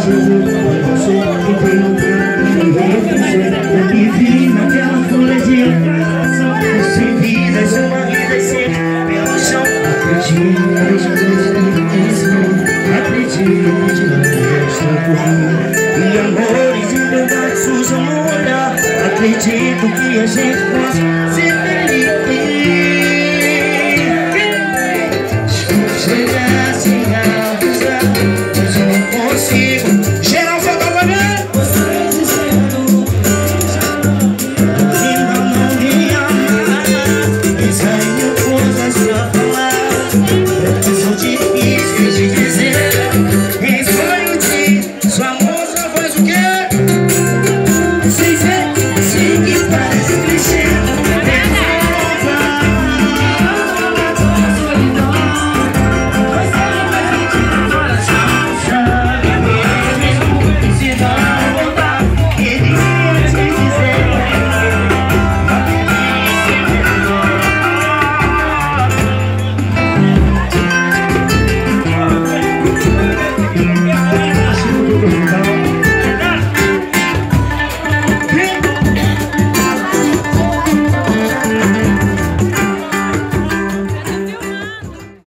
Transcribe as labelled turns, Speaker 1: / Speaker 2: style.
Speaker 1: você que tem um tempo eu me vi naquela folha de atração. Sem vida, sem uma vida sem pelo chão. Acredito nesta corrida e amores e verdade sujam no olhar. Acredito que a gente possa ser feliz.